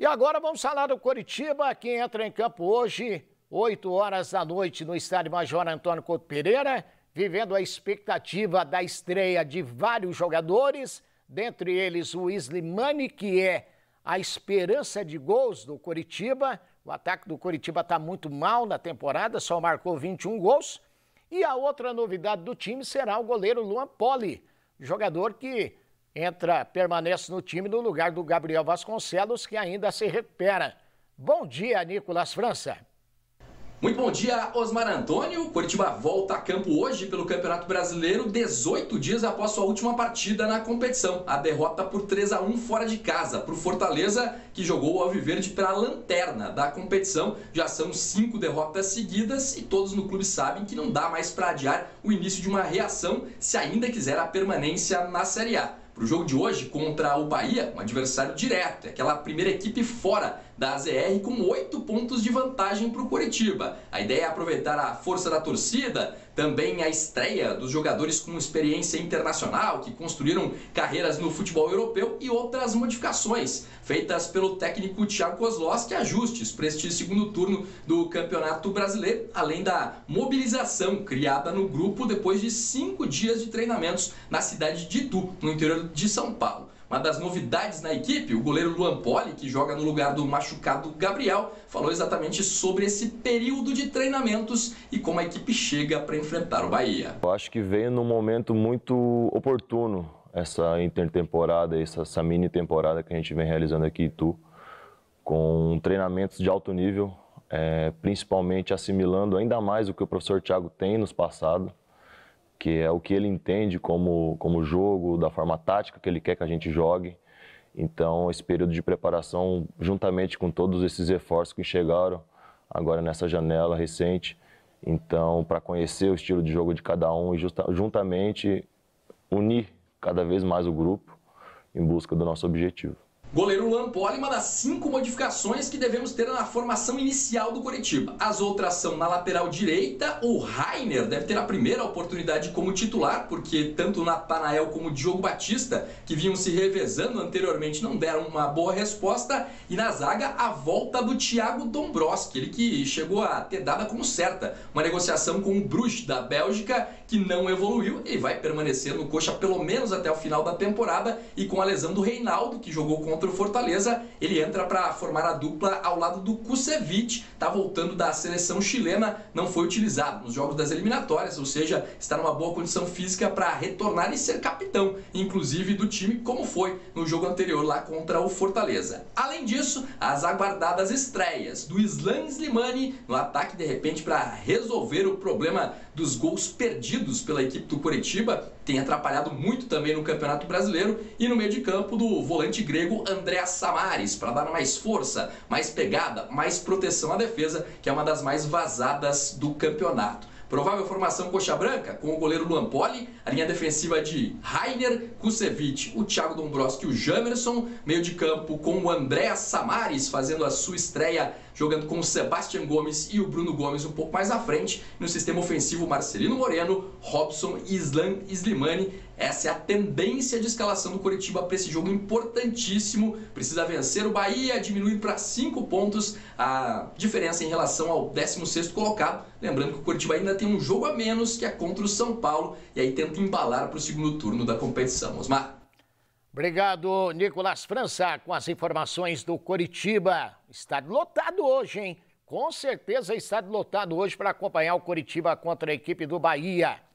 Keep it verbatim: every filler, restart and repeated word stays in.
agora vamos falar do Coritiba, que entra em campo hoje, oito horas da noite, no estádio Major Antônio Couto Pereira, vivendo a expectativa da estreia de vários jogadores, dentre eles o Slimani, que é a esperança de gols do Coritiba. O ataque do Coritiba está muito mal na temporada, só marcou vinte e um gols. E a outra novidade do time será o goleiro Luan Poli, jogador que entra, permanece no time no lugar do Gabriel Vasconcelos, que ainda se recupera. Bom dia, Nicolas França. Muito bom dia, Osmar Antônio. O Coritiba volta a campo hoje pelo Campeonato Brasileiro, dezoito dias após sua última partida na competição. A derrota por três a um fora de casa para o Fortaleza, que jogou o Alviverde pela lanterna da competição. Já são cinco derrotas seguidas e todos no clube sabem que não dá mais para adiar o início de uma reação se ainda quiser a permanência na Série A. Para o jogo de hoje contra o Bahia, um adversário direto, é aquela primeira equipe fora da A Z R com oito pontos de vantagem para o Coritiba. A ideia é aproveitar a força da torcida, também a estreia dos jogadores com experiência internacional, que construíram carreiras no futebol europeu e outras modificações feitas pelo técnico Thiago Kozlowski, ajustes para este segundo turno do Campeonato Brasileiro, além da mobilização criada no grupo depois de cinco dias de treinamentos na cidade de Itu, no interior de São Paulo. Uma das novidades na equipe, o goleiro Luan Poli, que joga no lugar do machucado Gabriel, falou exatamente sobre esse período de treinamentos e como a equipe chega para enfrentar o Bahia. Eu acho que veio num momento muito oportuno essa intertemporada, essa, essa mini temporada que a gente vem realizando aqui em Itu, com treinamentos de alto nível, é, principalmente assimilando ainda mais o que o professor Thiago tem nos passados, que é o que ele entende como, como jogo, da forma tática que ele quer que a gente jogue. Então, esse período de preparação, juntamente com todos esses reforços que chegaram agora nessa janela recente, então, para conhecer o estilo de jogo de cada um e justa, juntamente unir cada vez mais o grupo em busca do nosso objetivo. Goleiro Luan Poli, uma das cinco modificações que devemos ter na formação inicial do Coritiba. As outras são na lateral direita, o Rainer deve ter a primeira oportunidade como titular, porque tanto o Natanael como o Diogo Batista, que vinham se revezando anteriormente, não deram uma boa resposta. E na zaga, a volta do Thiago Dombrowski, ele que chegou a ter dada como certa uma negociação com o Bruges da Bélgica, que não evoluiu. Ele vai permanecer no coxa pelo menos até o final da temporada, e com a lesão do Reinaldo, que jogou contra o Fortaleza, ele entra para formar a dupla ao lado do Kusevich, está voltando da seleção chilena, não foi utilizado nos jogos das eliminatórias, ou seja, está numa boa condição física para retornar e ser capitão, inclusive do time, como foi no jogo anterior lá contra o Fortaleza. Além disso, as aguardadas estreias do Islam Slimani no ataque, de repente, para resolver o problema dos gols perdidos pela equipe do Coritiba, tem atrapalhado muito também no Campeonato Brasileiro, e no meio de campo do volante grego André Samaris, para dar mais força, mais pegada, mais proteção à defesa, que é uma das mais vazadas do campeonato. Provável formação coxa branca, com o goleiro Luan Poli, a linha defensiva de Rainer, Kusevich, o Thiago Dombrowski e o Jamerson, meio de campo com o André Samaris fazendo a sua estreia, jogando com o Sebastian Gomes e o Bruno Gomes um pouco mais à frente. No sistema ofensivo, Marcelino Moreno, Robson e Islam Slimani. Essa é a tendência de escalação do Coritiba para esse jogo importantíssimo. Precisa vencer o Bahia, diminuir para cinco pontos a diferença em relação ao décimo sexto colocado. Lembrando que o Coritiba ainda tem um jogo a menos, que é contra o São Paulo, e aí tenta embalar para o segundo turno da competição. Osmar. Obrigado, Nicolas França, com as informações do Coritiba. Estádio lotado hoje, hein? Com certeza estádio lotado hoje para acompanhar o Coritiba contra a equipe do Bahia.